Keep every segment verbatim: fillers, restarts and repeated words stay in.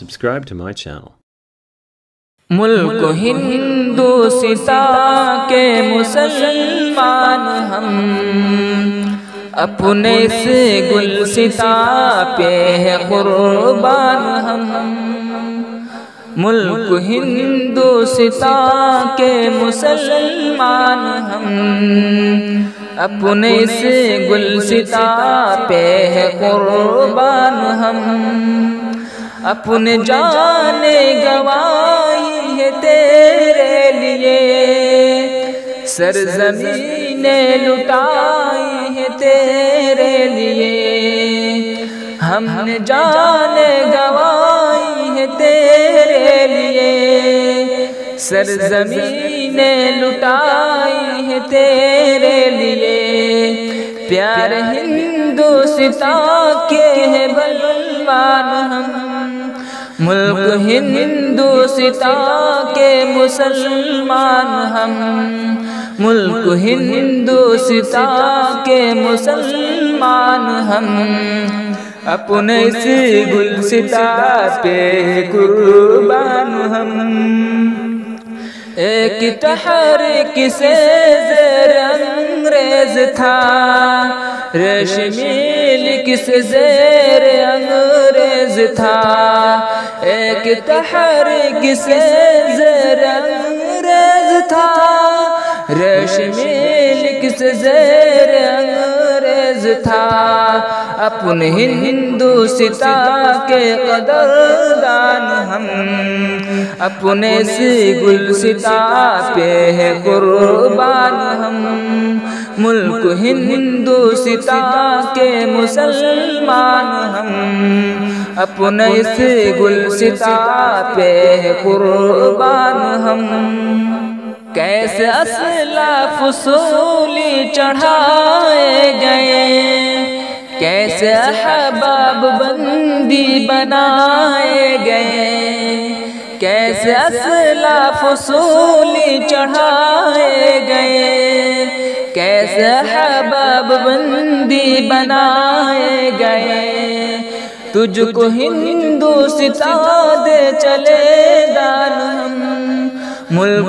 subscribe to my channel. ملک ہندوستان کے مسلمان ہم اپنے سے گلستان پہ ہے قربان ہم ملک ہندوستان کے مسلمان ہم اپنے سے گلستان پہ ہے قربان ہم اپنے جان گوائی ہے تیرے لیے سرزمین لٹائی ہے تیرے لیے ہم نے جان گوائی ہے تیرے لیے سرزمین لٹائی ہے تیرے لیے پیار ہندوستان کے ہے بلوان ہم ملک ہندوستان کے مسلمان ہم ملک ہندوستان کے مسلمان ہم اپنے سے گلستان پہ قربان ہم ایک تحریک سے زیر انگریز تھا ریشمی سے زیر انگریز تھا ایک تحریک سے زیر انگریز تھا ریشمی سے زیر انگریز تھا اپنے ہندوستان کے قدردان ہم اپنے سے گلستان پہ ہے قربان ہم ملک ہندوستان کے مسلمان ہم اپنے سے گلستان پہ ہے قربان ہم کیسے اسلاف اصولی چڑھائے گئے کیسے احباب بندی بنائے گئے کیسے اسلاف اصولی چڑھائے گئے کیسے احباب بندی بنائے گئے تجھ کو ہندوستان دے چلے دان ہم ملک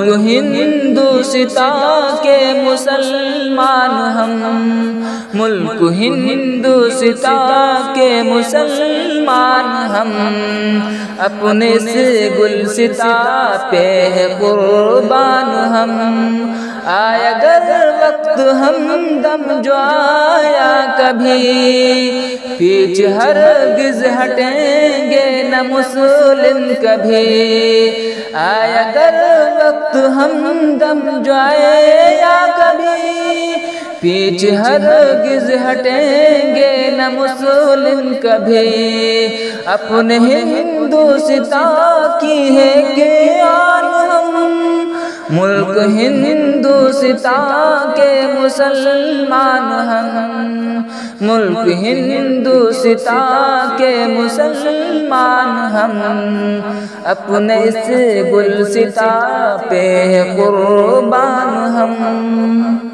ہندوستان کے مسلمان ہم ملک ہندوستان کے مسلمان ہم اپنے سے گلستان پہ ہے قربان ہم آیا گر وقت ہم دم جو آیا کبھی پیچھے ہرگز ہٹیں گے نہ مسلم کبھی آیا گر وقت ہم دم جو آیا کبھی پیچھے ہرگز ہٹیں گے نہ مسلم کبھی اپنے ہندوستان کی ہے گیان ہم ملک ہندوستان کے مسلمان ہم ملک ہندوستان کے مسلمان ہم اپنے سے گلستان پہ قربان ہم